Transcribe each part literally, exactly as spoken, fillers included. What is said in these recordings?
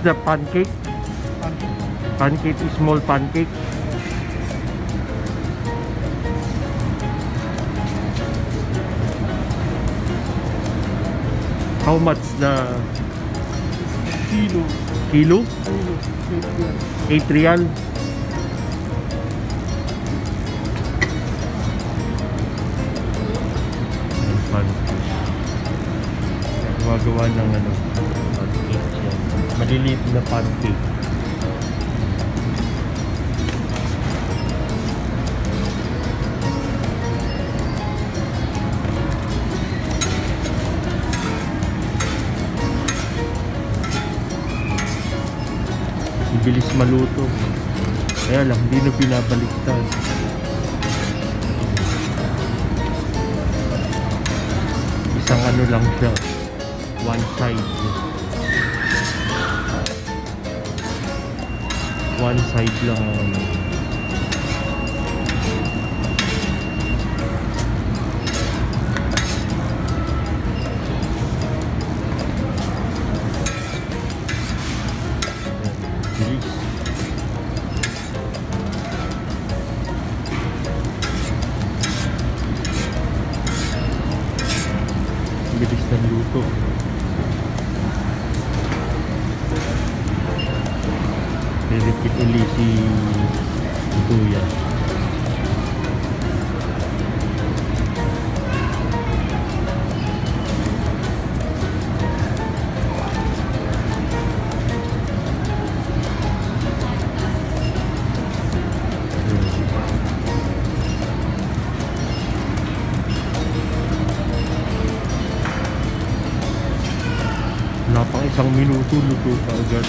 the pancake? Pancake. Pancake is small pancake. How much the Kilo. kilo? Kilo. eight real. Pancake. Gumagawa ng ano, pancake yan. Maliliit na pancake. Bilis maluto. Kaya lang, hindi na pinabaliktad. Isang ano lang siya. One side. One side lang ang ano. Bilis. Bilis ng luto. Dirikit uli si Tuya. Wala pang isang minuto, luto ka agad.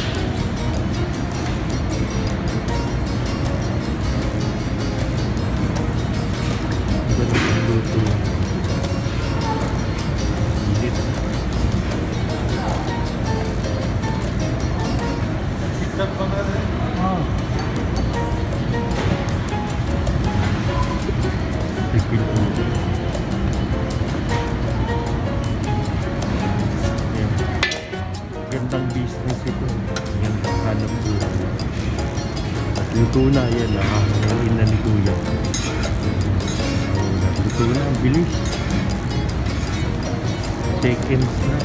Agad ang luto. Init. Tiktak pa nga rin. Ah. Tipid ulo. Gandang business ito. Gandang hanap buhay. At luto na yan. Nakakaroon na ni Kuya. Luto na. Ang bilis. Seconds na.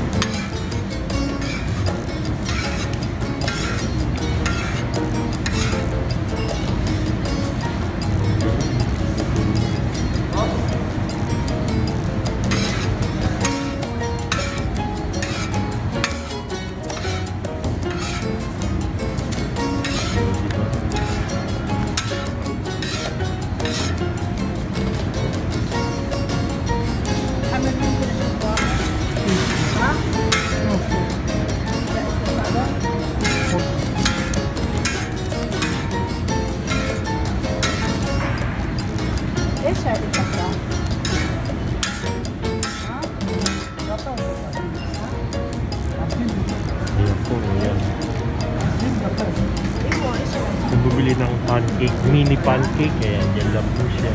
Ayan po, ayan. Kung bumili ng pancake, mini pancake, ayan, dyan lang po siya.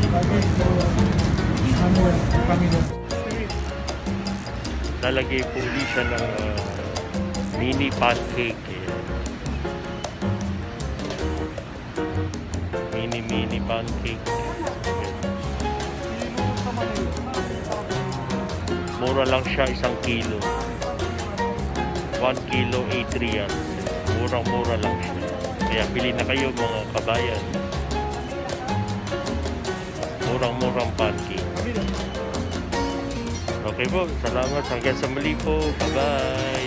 Lalagay po ulit siya ng uh, mini pancake, ayan. Mini mini pancake. Mura lang siya, isang kilo. one kilo, eight real. Murang-mura lang siya. Kaya pili na kayo mga kabayan. Murang-murang pancake. Okay po, salamat. Hanggang sa muli po. Bye-bye.